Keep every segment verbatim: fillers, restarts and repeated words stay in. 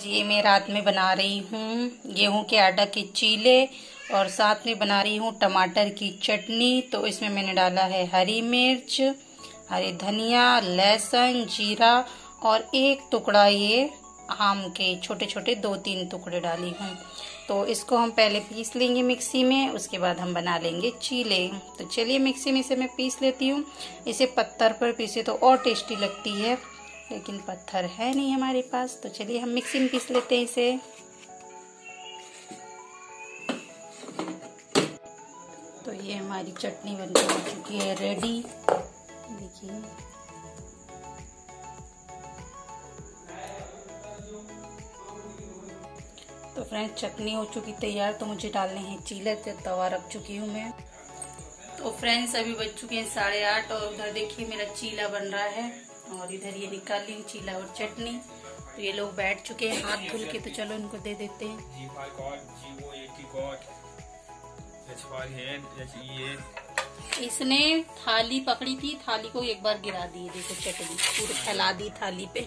आज ये मैं रात में बना रही हूँ गेहूं के आटा के चीले और साथ में बना रही हूँ टमाटर की चटनी। तो इसमें मैंने डाला है हरी मिर्च, हरी धनिया, लहसुन, जीरा और एक टुकड़ा ये आम के छोटे छोटे दो तीन टुकड़े डाली हूँ। तो इसको हम पहले पीस लेंगे मिक्सी में, उसके बाद हम बना लेंगे चीले। तो चलिए मिक्सी में से मैं पीस लेती हूँ। इसे पत्थर पर पीसे तो और टेस्टी लगती है, लेकिन पत्थर है नहीं हमारे पास, तो चलिए हम मिक्सी में पीस लेते हैं इसे। तो ये हमारी चटनी बनकर हो चुकी है रेडी, देखिए। तो फ्रेंड्स चटनी हो चुकी तैयार, तो मुझे डालने हैं चीले। तवा रख चुकी हूँ मैं। तो फ्रेंड्स अभी बज चुके हैं साढ़े आठ और उधर देखिए मेरा चीला बन रहा है और इधर ये निकाल ली चीला और चटनी। तो ये लोग बैठ चुके हैं हाथ धुल के, तो चलो इनको दे देते हैं। इसने थाली पकड़ी थी, थाली को एक बार गिरा दी, देखो चटनी पूरी फैला दी थाली पे।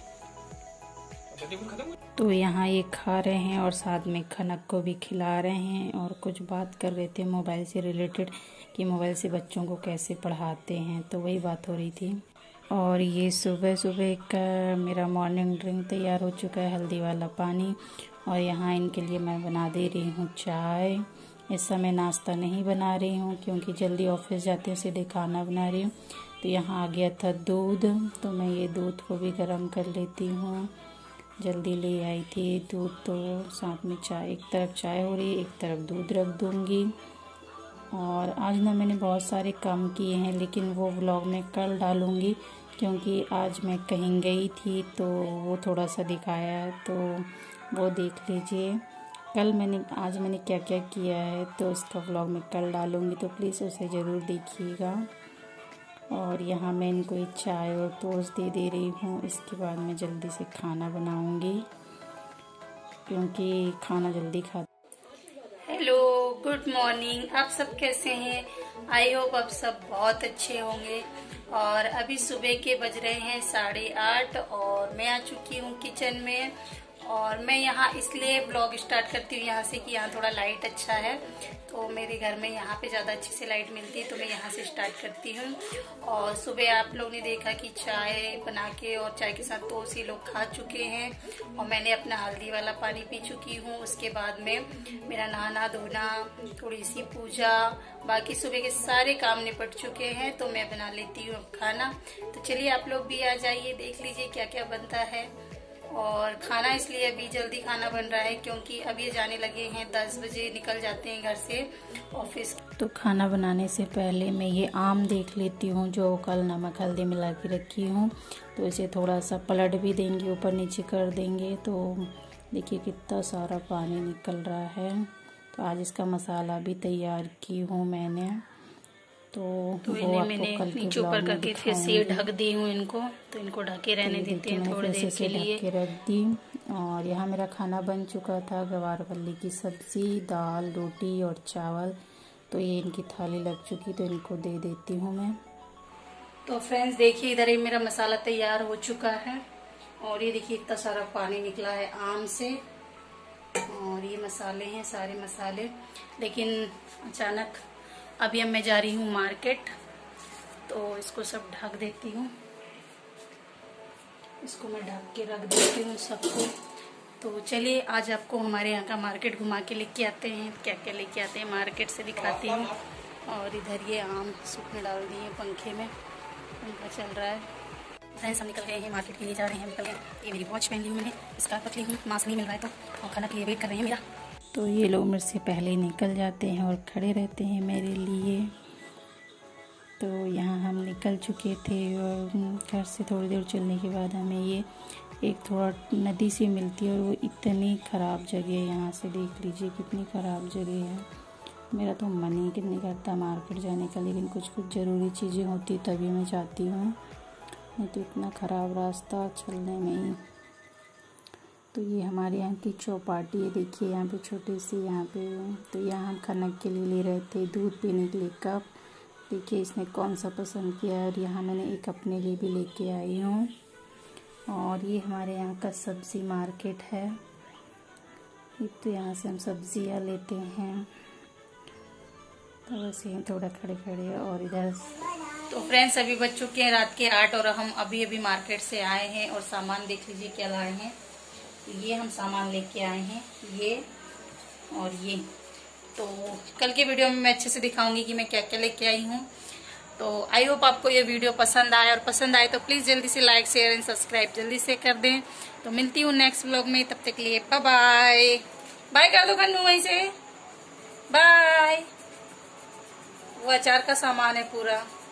तो यहाँ ये खा रहे हैं और साथ में खनक को भी खिला रहे हैं और कुछ बात कर रहे थे मोबाइल से रिलेटेड कि मोबाइल से बच्चों को कैसे पढ़ाते हैं, तो वही बात हो रही थी। और ये सुबह सुबह का मेरा मॉर्निंग ड्रिंक तैयार हो चुका है, हल्दी वाला पानी। और यहाँ इनके लिए मैं बना दे रही हूँ चाय। इस समय नाश्ता नहीं बना रही हूँ क्योंकि जल्दी ऑफिस जाते हैं, सीधे खाना बना रही हूँ। तो यहाँ आ गया था दूध, तो मैं ये दूध को भी गर्म कर लेती हूँ। जल्दी ले आई थी दूध, तो साथ में चाय, एक तरफ चाय हो रही है एक तरफ दूध रख दूँगी। और आज ना मैंने बहुत सारे काम किए हैं, लेकिन वो व्लॉग में कल डालूँगी क्योंकि आज मैं कहीं गई थी तो वो थोड़ा सा दिखाया, तो वो देख लीजिए। कल मैंने आज मैंने क्या क्या किया है तो इसका व्लॉग में कल डालूँगी, तो प्लीज़ उसे ज़रूर देखिएगा। और यहाँ मैं इनको एक चाय और टोस्ट दे दे रही हूँ। इसके बाद मैं जल्दी से खाना बनाऊँगी क्योंकि खाना जल्दी खा। Hello, good morning. आप सब कैसे हैं? आई होप आप सब बहुत अच्छे होंगे। और अभी सुबह के बज रहे हैं साढ़े आठ और मैं आ चुकी हूँ किचन में। और मैं यहाँ इसलिए ब्लॉग स्टार्ट करती हूँ यहाँ से कि यहाँ थोड़ा लाइट अच्छा है, तो मेरे घर में यहाँ पे ज़्यादा अच्छे से लाइट मिलती है, तो मैं यहाँ से स्टार्ट करती हूँ। और सुबह आप लोग ने देखा कि चाय बना के और चाय के साथ टोस्ट ये लोग खा चुके हैं और मैंने अपना हल्दी वाला पानी पी चुकी हूँ। उसके बाद में मेरा नहाना धोना, थोड़ी सी पूजा, बाकी सुबह के सारे काम निपट चुके हैं, तो मैं बना लेती हूँ अब खाना। तो चलिए आप लोग भी आ जाइए, देख लीजिए क्या क्या बनता है। और खाना इसलिए अभी जल्दी खाना बन रहा है क्योंकि अब ये जाने लगे हैं, दस बजे निकल जाते हैं घर से ऑफिस। तो खाना बनाने से पहले मैं ये आम देख लेती हूँ जो कल नमक हल्दी मिला के रखी हूँ, तो इसे थोड़ा सा पलट भी देंगे, ऊपर नीचे कर देंगे। तो देखिए कितना सारा पानी निकल रहा है। तो आज इसका मसाला भी तैयार की हूँ मैंने, तो, तो इन्हें मैंने नीचे ऊपर करके फिर से ढक दी हूँ इनको, तो इनको ढके रहने तो देते हैं थोड़ी देर के लिए। ढक के रख दी। और यहाँ मेरा खाना बन चुका था, गवारफली की सब्जी, दाल, रोटी और चावल। तो ये इनकी थाली लग चुकी, तो इनको दे देती हूँ मैं। तो फ्रेंड्स देखिए इधर ही मेरा मसाला तैयार हो चुका है और ये देखिए इतना सारा पानी निकला है आम से। और ये मसाले हैं सारे मसाले, लेकिन अचानक अभी अब मैं जा रही हूँ मार्केट, तो इसको सब ढक देती हूँ, इसको मैं ढक के रख देती हूँ सबको। तो चलिए आज आपको हमारे यहाँ का मार्केट घुमा के लेके आते हैं, क्या क्या लेके आते हैं मार्केट से दिखाती हूँ। और इधर ये आम सूखने डाल दिए पंखे में, पंखा चल रहा है। फ्रेंड्स हम निकल गए हैं मार्केट के लिए, जा रहे हैं, निकल गए। ये मेरी वॉच पहन ली हूँ मैंने, स्कार्फ पतली हूँ, मास्क नहीं मिल रहा है तो, और खाना के लिए वेट कर रहे हैं मेरा। तो ये लोग मेरे से पहले ही निकल जाते हैं और खड़े रहते हैं मेरे लिए। तो यहाँ हम निकल चुके थे और घर से थोड़ी देर चलने के बाद हमें ये एक थोड़ा नदी सी मिलती है और वो इतनी ख़राब जगह है, यहाँ से देख लीजिए कितनी ख़राब जगह है। मेरा तो मन ही नहीं करता मार्केट जाने का, लेकिन कुछ कुछ ज़रूरी चीज़ें होती तभी मैं जाती हूँ, नहीं तो इतना ख़राब रास्ता चलने में ही। तो ये हमारे यहाँ की चौपाटी है, देखिए यहाँ पे छोटी सी यहाँ पे। तो यहाँ हम खनक के लिए ले रहे थे दूध पीने के लिए कप, देखिए इसने कौन सा पसंद किया है। और यहाँ मैंने एक अपने लिए भी लेके आई हूँ। और ये हमारे यहाँ का सब्ज़ी मार्केट है, तो यहाँ से हम सब्जियाँ लेते हैं, तो वैसे थोड़ा खड़े खड़े। और इधर तो फ्रेंड्स अभी बज चुके हैं रात के आठ और हम अभी अभी मार्केट से आए हैं और सामान देख लीजिए क्या लाए हैं। ये हम सामान लेके आए हैं, ये और ये। तो कल के वीडियो में मैं अच्छे से दिखाऊंगी कि मैं क्या क्या लेके आई हूँ। तो आई होप आपको ये वीडियो पसंद आए, और पसंद आए तो प्लीज़ जल्दी से लाइक शेयर एंड सब्सक्राइब जल्दी से कर दें। तो मिलती हूँ नेक्स्ट व्लॉग में, तब तक के लिए बाय बाय। बाय कर दो खन्नू वहीं से, बाय। वो अचार का सामान है पूरा।